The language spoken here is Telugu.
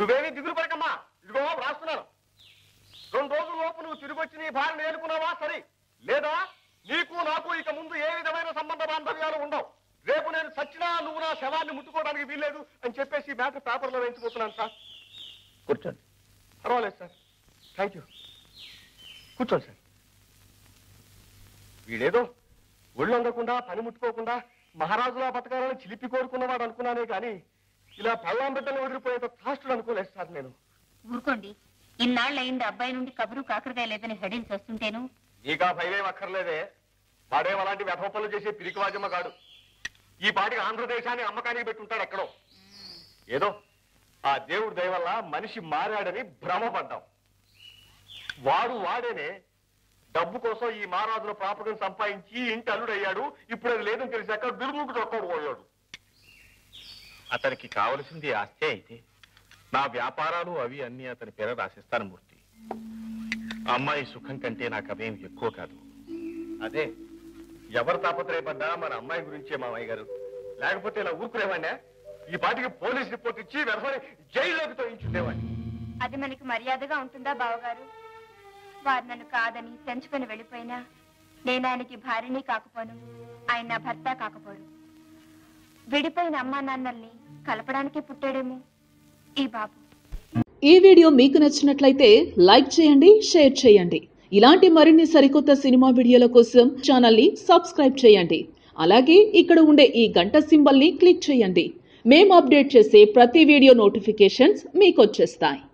నువ్వేమీ దిగులు పడకమ్మా. ఇదిగో రాస్తున్నాను. 2 రోజుల లోపు నువ్వు తిరిగి వచ్చి నీ భార్యను ఏలుకున్నావా సరే, లేదా నీకు నాకు ఇక ముందు ఏ విధమైన సంబంధ బాంధవ్యాలు ఉండవు. రేపు నేను సచ్చినా నువ్వు నా శవాన్ని ముట్టుకోవడానికి వీల్లేదు అని చెప్పేసి మ్యాటర్ పేపర్లో వేయించుకుంటున్నాను సార్. కూర్చోండి. పర్వాలేదు సార్. Thank you. కూర్చోండి సార్. వీడేదో ఒళ్ళు అందకుండా పని ముట్టుకోకుండా మహారాజులా బతకాలని చిలిపి కోరుకున్నవాడు అనుకున్నానే కానీ ఇలా పెళ్ళాం బిడ్డలు వదిలిపోయేంత తాష్టుడు అనుకోలేదు సార్ నేను. ఊరుకోండి. ఇన్నాళ్ళయింది అబ్బాయి నుండి కబురు కాకరకాయ లేదని హెడీన్స్ వస్తుంటేను. నీకా భయమేం అక్కర్లేదే. వాడేం అలాంటి వ్యధ పనులు చేసే పిరికివాజమ్మ కాడు. ఈ పాటికి ఆంధ్రదేశాన్ని అమ్మకానికి పెట్టుంటాడు ఎక్కడో. ఏదో ఆ దేవుడి దయ వల్ల మనిషి మారాడని భ్రమపడ్డాం. వాడేనే డబ్బు కోసం ఈ మహారాజుల ప్రాపకం సంపాదించి ఇంటి అల్లుడయ్యాడు. ఇప్పుడు అది లేదని తెలిసాక దుర్ముఖుడు ఒక్కడిపోయాడు. అతనికి కావలసింది ఆస్తే అయితే నా వ్యాపారాలు అవి అన్ని అతని పేర రాసిస్తాను మూర్తి. అమ్మాయి సుఖం కంటే నాకు అవేం ఎక్కువ కాదు. అదే ఎవరు తాపత్రయపడ్డా మన అమ్మాయి గురించే మామయ్య గారు. లేకపోతే ఇలా ఊరుకునేవాడినా ఈ పాటికి పోలీస్ రిపోర్ట్ ఇచ్చి వెరసని జైల్లోకి తోయించుండేవాడిని. అది మనకి మర్యాదగా ఉంటుందా బావగారు? వారు నన్ను కాదని తెంచుకొని వెళ్ళిపోయినా నేను ఆయనకి భార్యని కాకపోను, ఆయన నా భర్త కాకపోడు. విడిపోయిన అమ్మా నాన్నల్ని కలపడానికి పుట్టాడేమో ఈ బాబు. ఈ వీడియో మీకు నచ్చినట్లయితే లైక్ చేయండి, షేర్ చేయండి. ఇలాంటి మరిన్ని సరికొత్త సినిమా వీడియోల కోసం ఛానల్ ని సబ్స్క్రైబ్ చేయండి. అలాగే ఇక్కడ ఉండే ఈ గంట సింబల్ ని క్లిక్ చేయండి. మేము అప్డేట్ చేసే ప్రతి వీడియో నోటిఫికేషన్స్ మీకు వచ్చేస్తాయి.